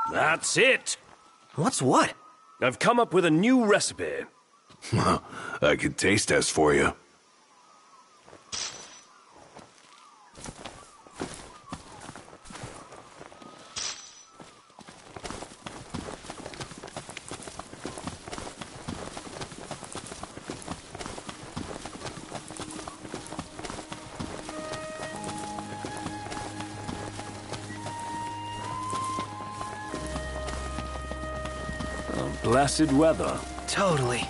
That's it! What's what? I've come up with a new recipe. I could taste test for you. Blessed weather. Totally.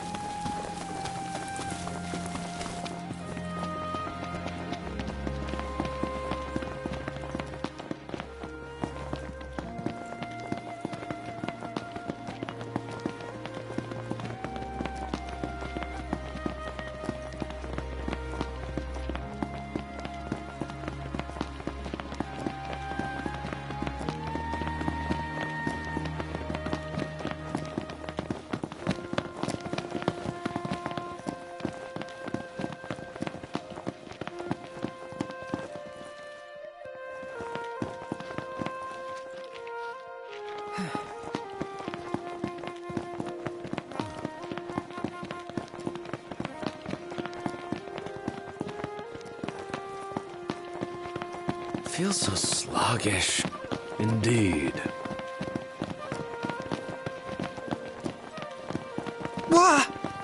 Feels so sluggish. Indeed. Wah!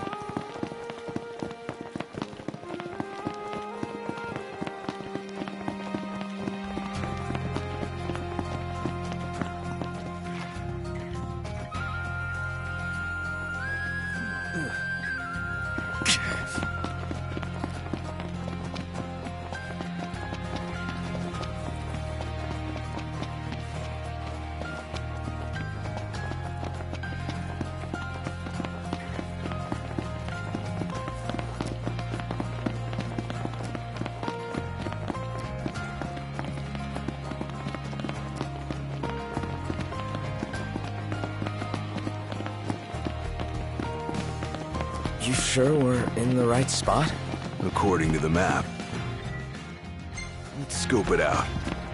You sure we're in the right spot? According to the map. Let's scope it out.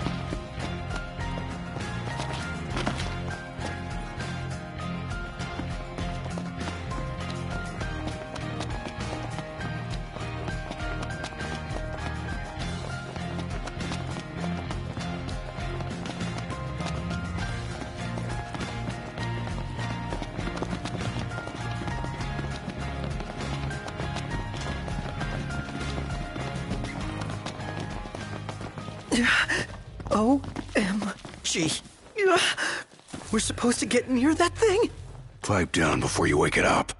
OMG. We're supposed to get near that thing? Pipe down before you wake it up.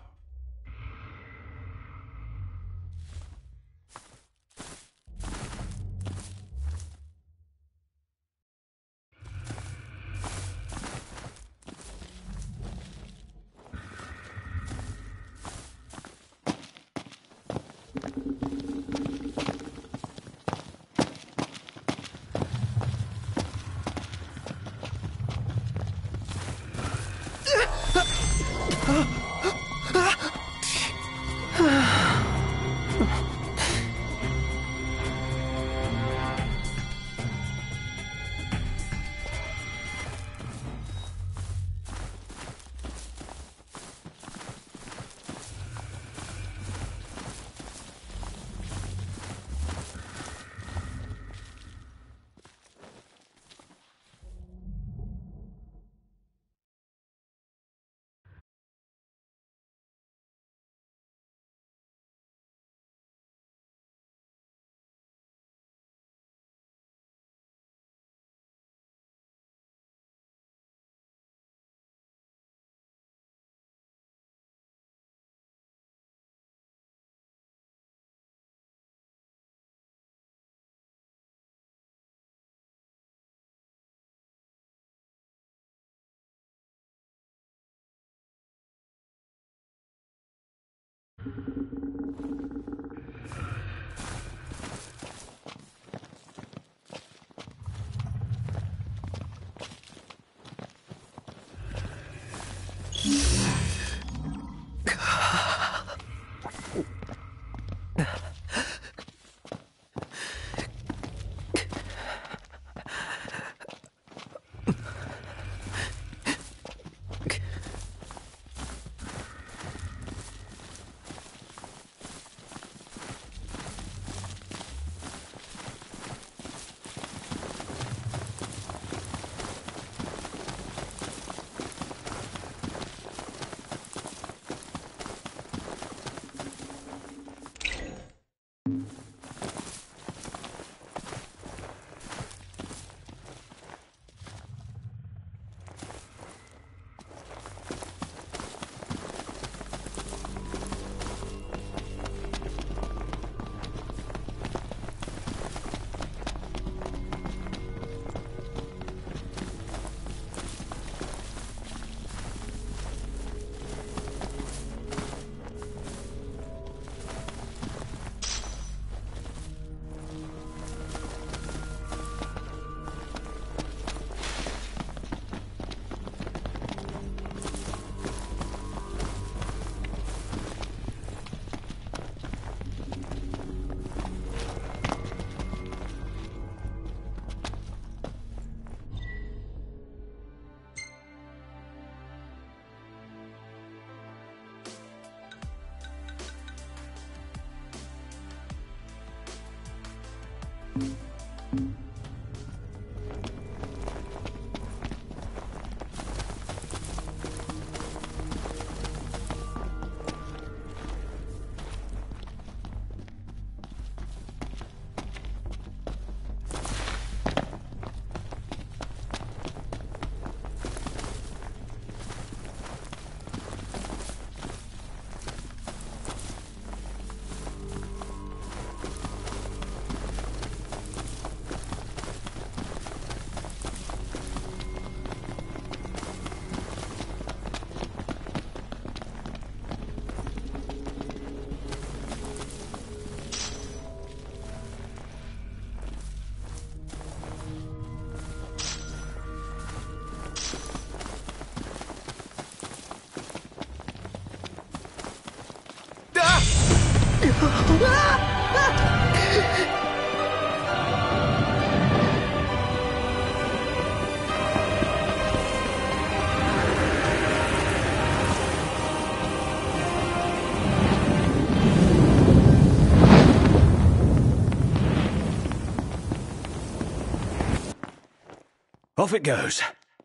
Off it goes.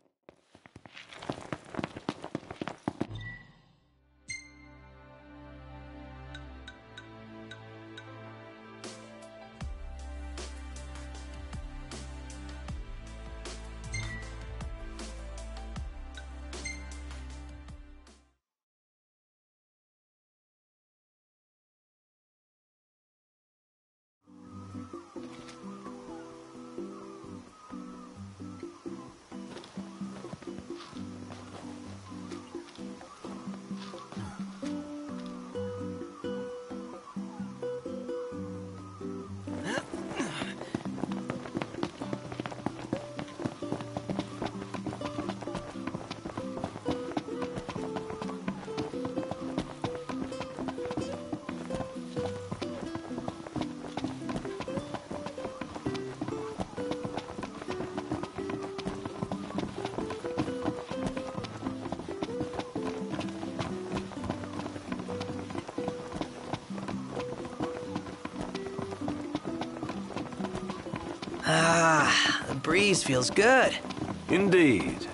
Ah, the breeze feels good. Indeed.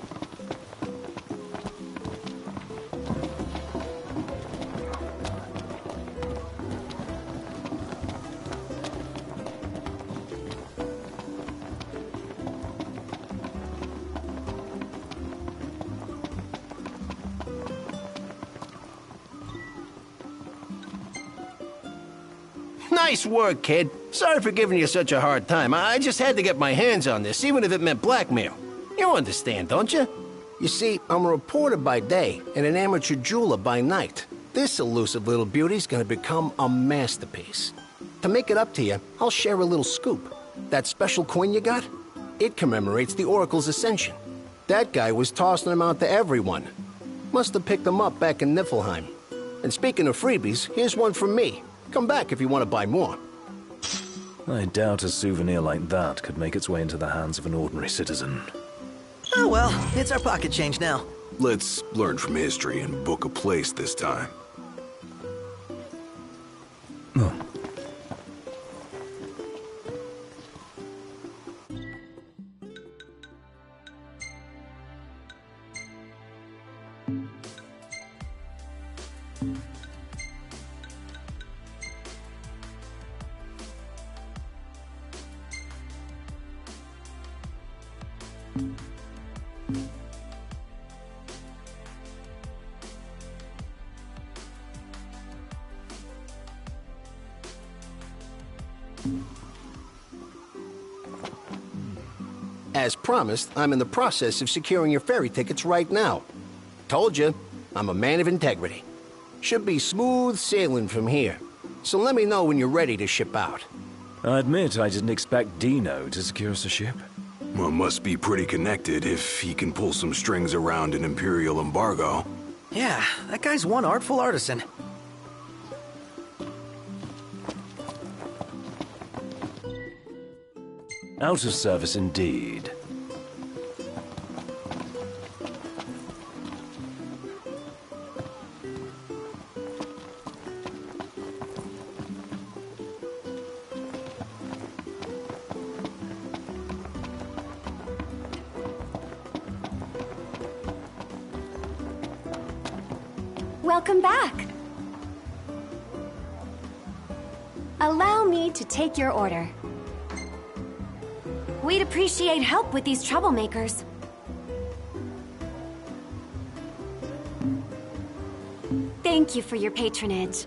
Nice work, kid. Sorry for giving you such a hard time. I just had to get my hands on this, even if it meant blackmail. You understand, don't you? You see, I'm a reporter by day and an amateur jeweler by night. This elusive little beauty's gonna become a masterpiece. To make it up to you, I'll share a little scoop. That special coin you got? It commemorates the Oracle's ascension. That guy was tossing them out to everyone. Must have picked them up back in Niflheim. And speaking of freebies, here's one from me. Come back if you want to buy more. I doubt a souvenir like that could make its way into the hands of an ordinary citizen. Oh well, it's our pocket change now. Let's learn from history and book a place this time. As promised, I'm in the process of securing your ferry tickets right now. Told you, I'm a man of integrity. Should be smooth sailing from here. So let me know when you're ready to ship out. I admit I didn't expect Dino to secure us a ship. Well, must be pretty connected if he can pull some strings around an Imperial embargo. Yeah, that guy's one artful artisan. Out of service indeed. Welcome back. Allow me to take your order. We'd appreciate help with these troublemakers. Thank you for your patronage.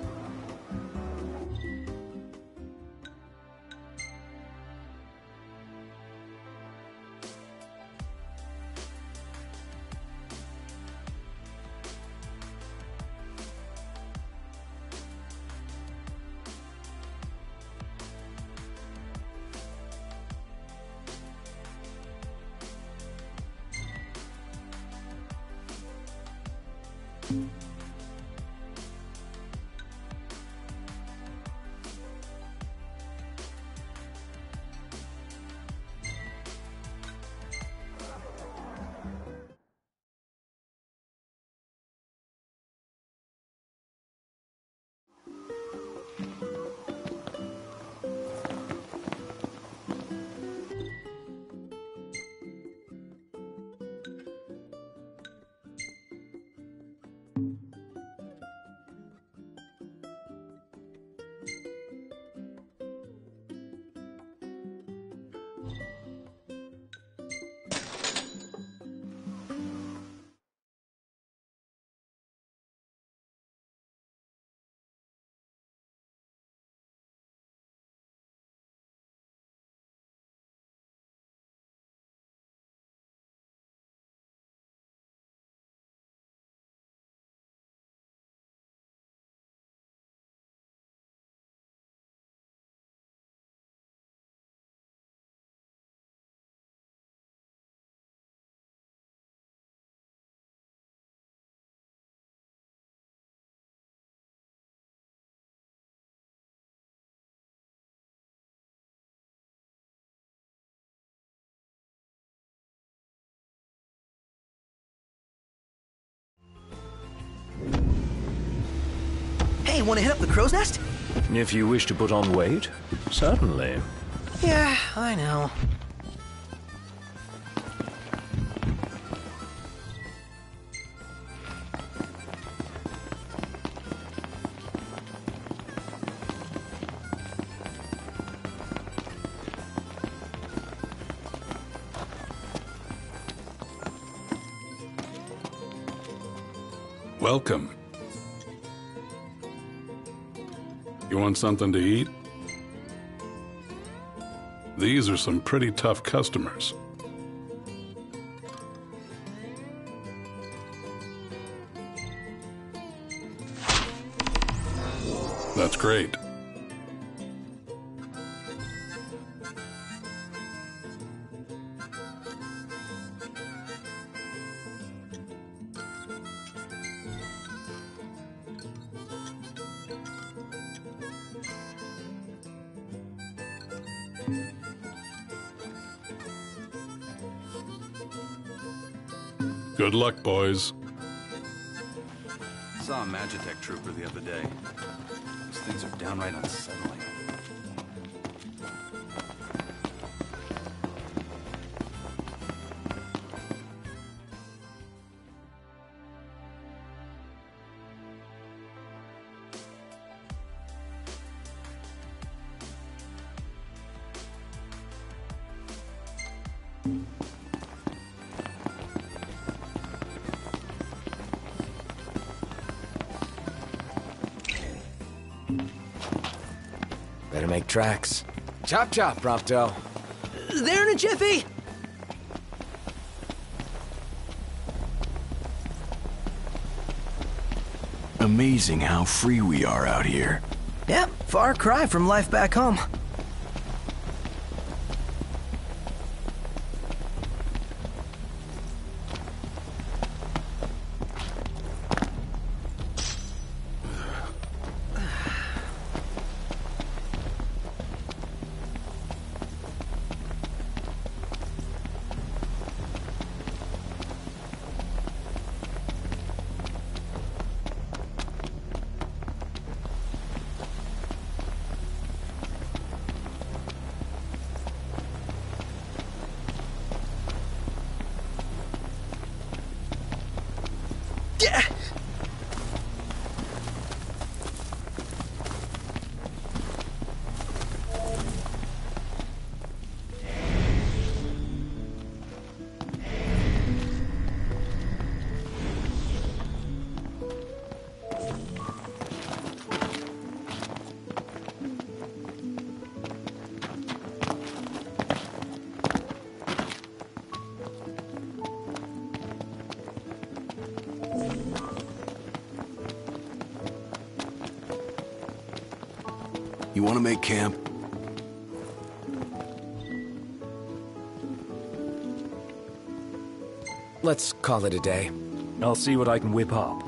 Hey, want to hit up the crow's nest? If you wish to put on weight, certainly. Yeah, I know. Welcome. You want something to eat? These are some pretty tough customers. That's great. Good luck, boys. Saw a Magitech trooper the other day. These things are downright unsettling. Better make tracks. Chop chop, Prompto. There in a jiffy! Amazing how free we are out here. Yep, far cry from life back home. You want to make camp? Let's call it a day. I'll see what I can whip up.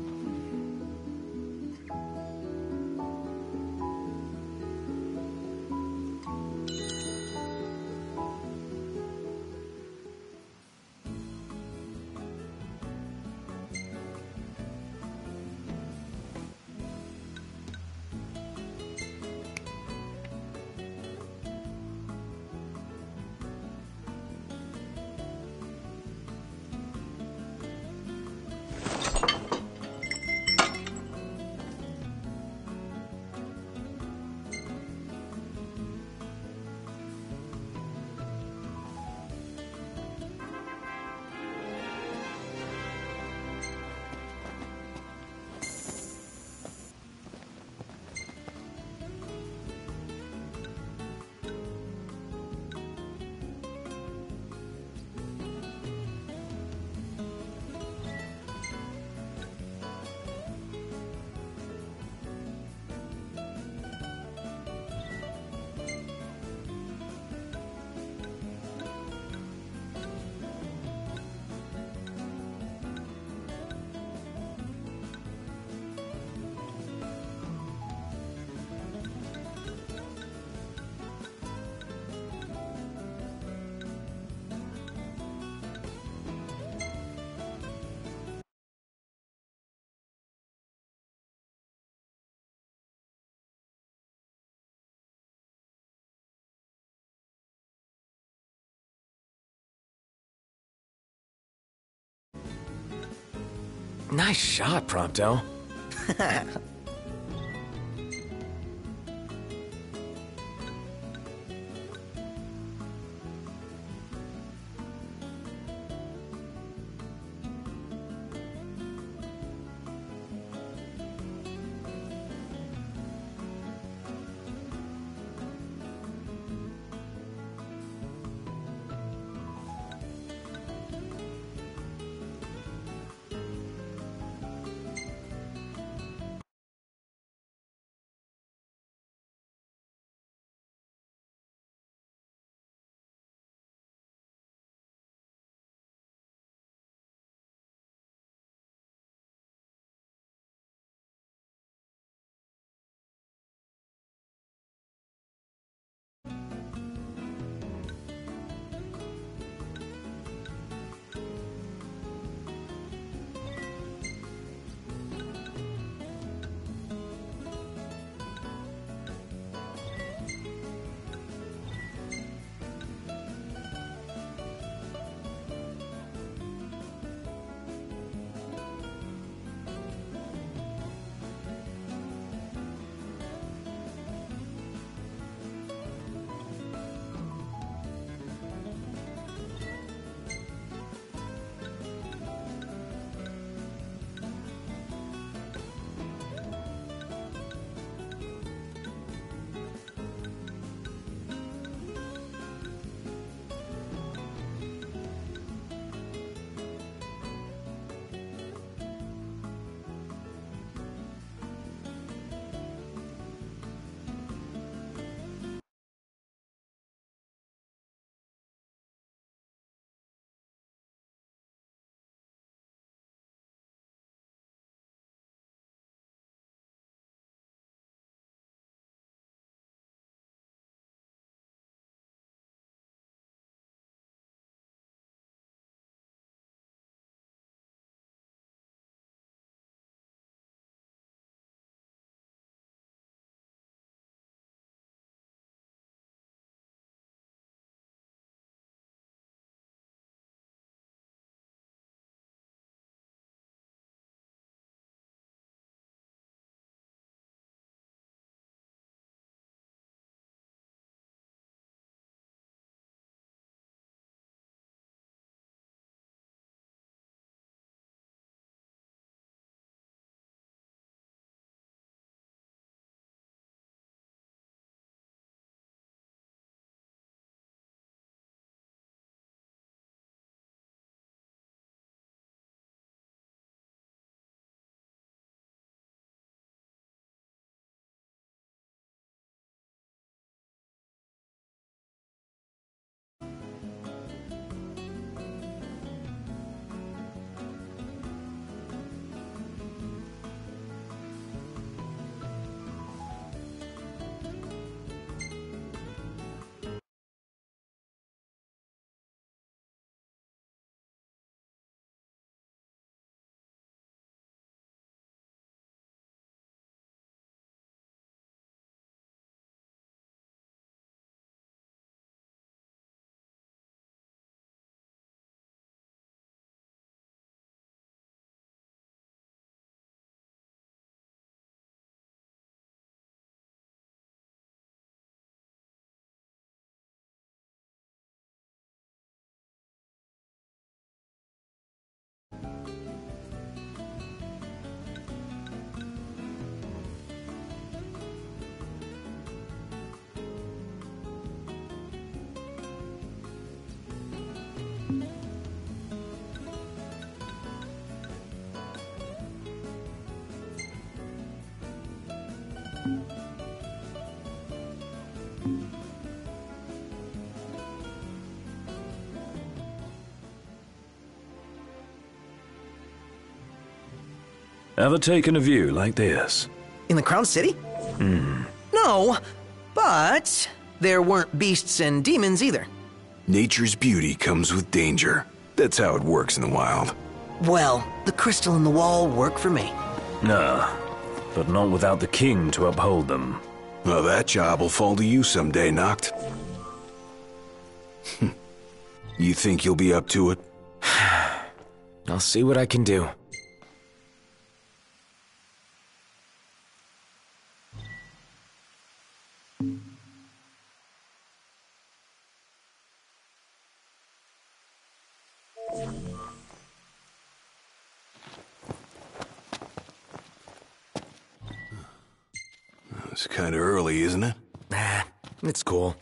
Nice shot, Prompto. Ever taken a view like this? In the Crown City? No, but there weren't beasts and demons either. Nature's beauty comes with danger. That's how it works in the wild. Well, the crystal in the wall worked for me. Nah, but not without the king to uphold them. Well, that job will fall to you someday, Noct. You think you'll be up to it? I'll see what I can do. It's kind of early, isn't it? Nah, it's cool.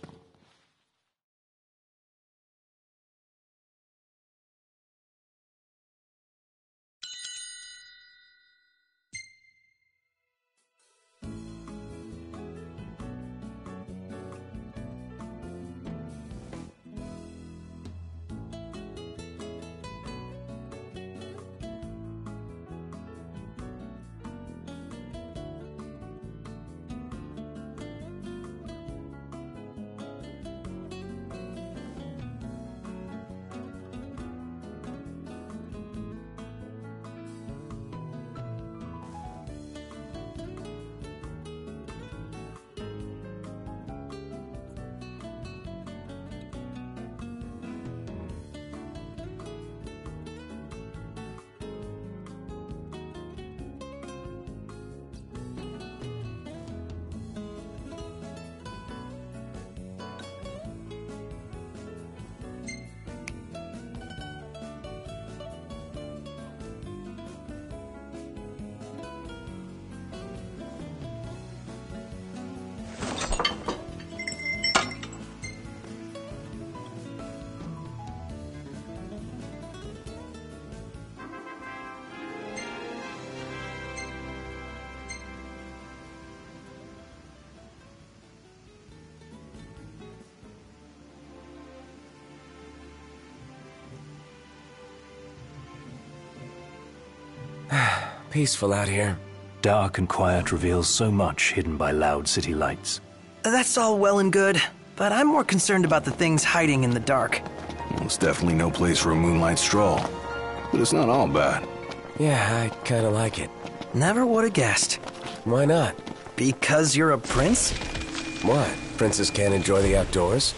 Peaceful out here. Dark and quiet reveals so much hidden by loud city lights. That's all well and good, but I'm more concerned about the things hiding in the dark. Well, it's definitely no place for a moonlight stroll. But it's not all bad. Yeah, I kinda like it. Never would have guessed. Why not? Because you're a prince? What? Princes can't enjoy the outdoors?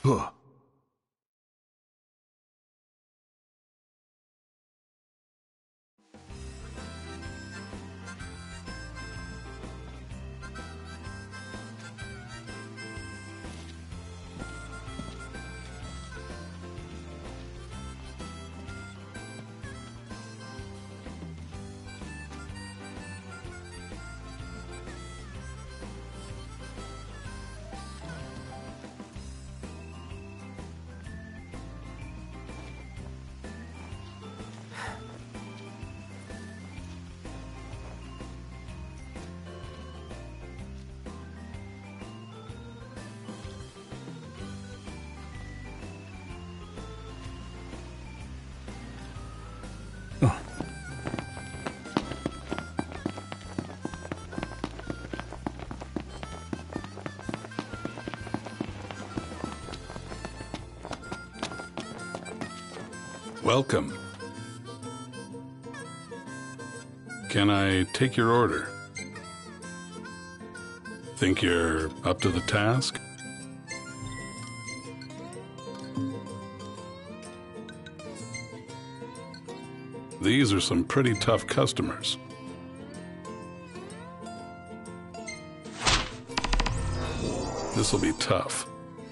Huh. Welcome. Can I take your order? Think you're up to the task? These are some pretty tough customers. This'll be tough.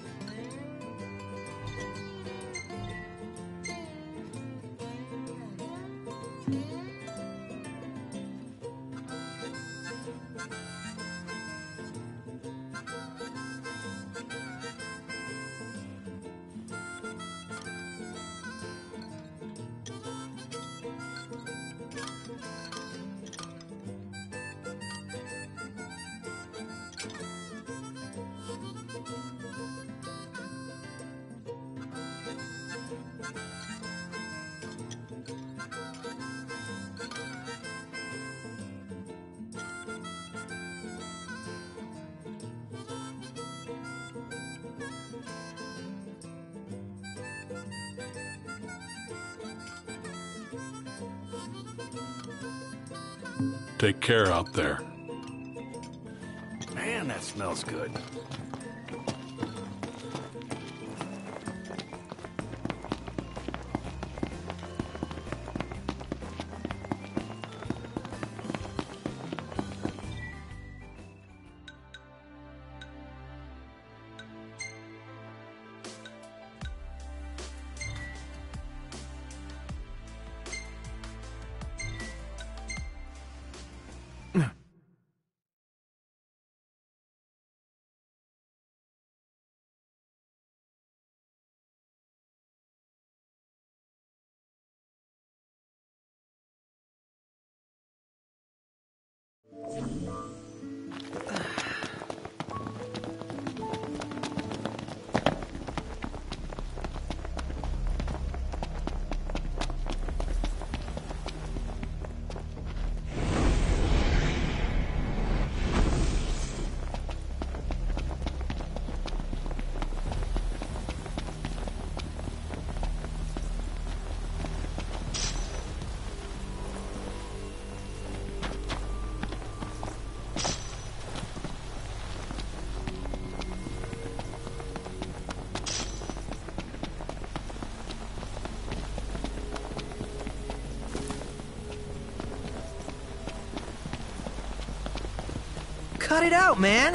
Take care out there. Man, that smells good. Cut it out, man!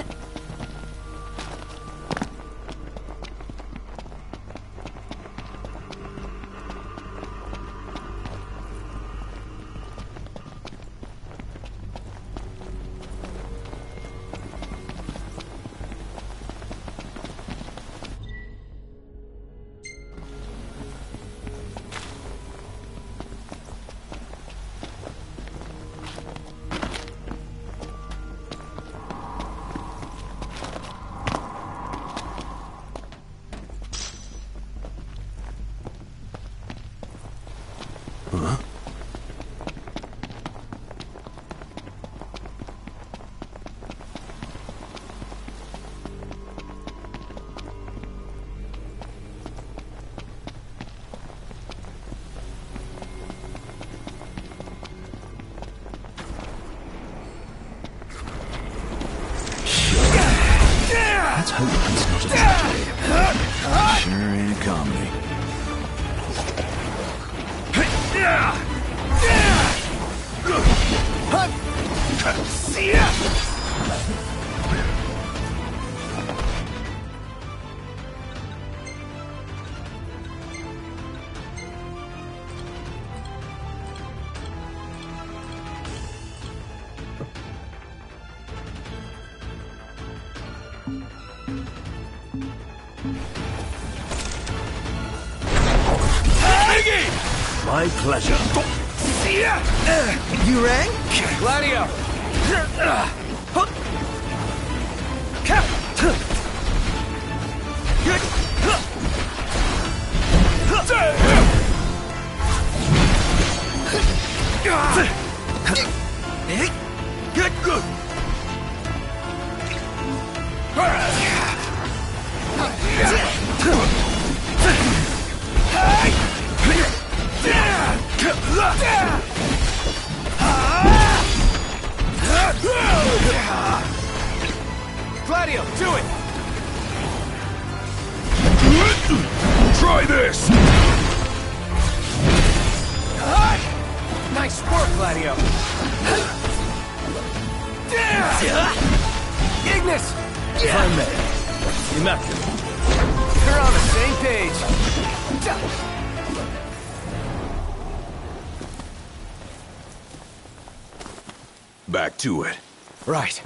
Let's hope it's not a tragedy. calmly. My pleasure. You rang? Gladio! Gladio, do it! Try this! Nice work, Gladio! Ignis! If I may. Immaculate. We're on the same page. Back to it. Right.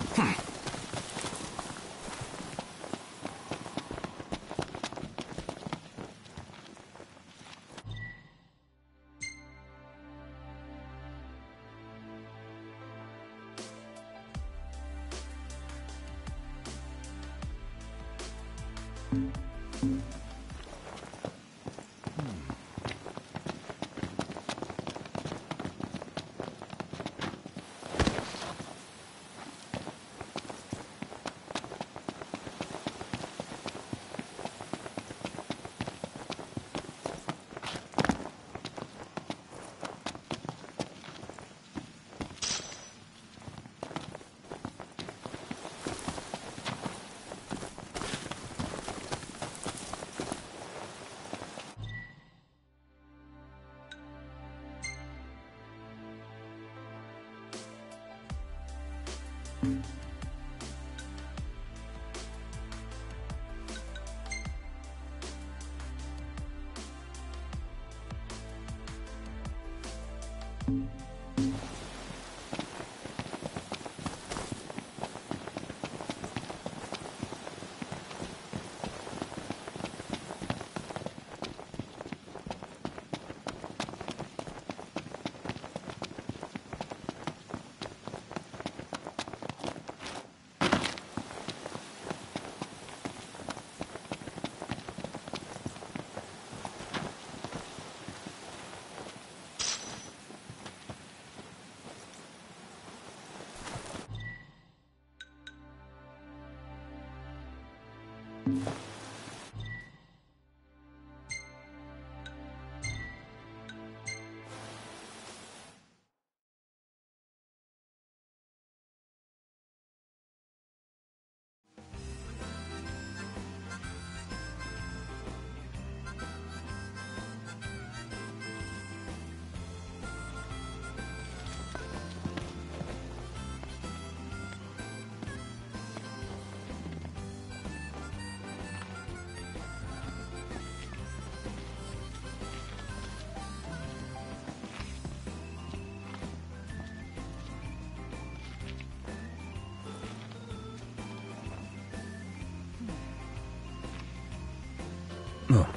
Oh.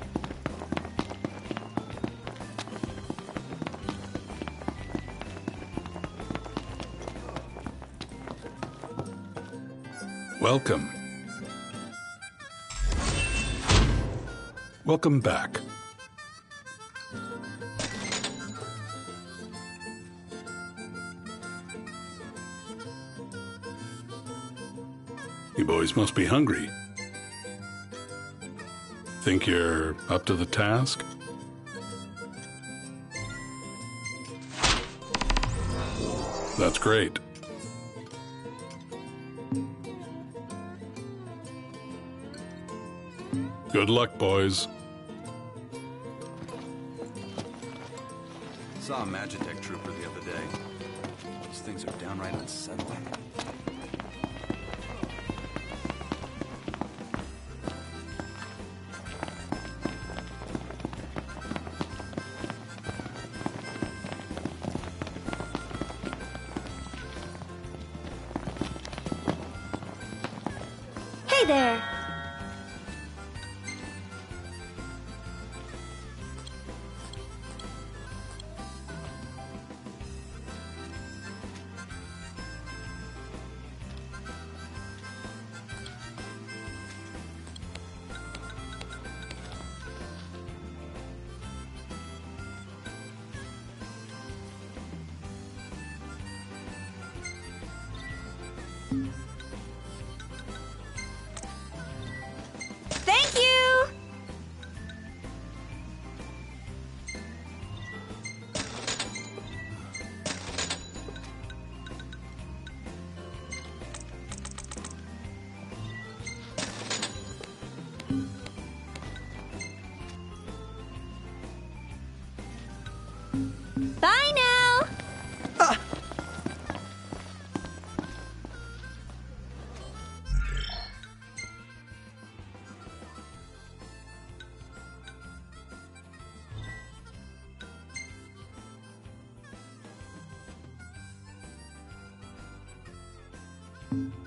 Welcome. Welcome back. You boys must be hungry. Think you're up to the task? That's great. Good luck, boys. Saw a Magitech trooper the other day. These things are downright unsettling. Hey there! Thank you! Bye now! Ah!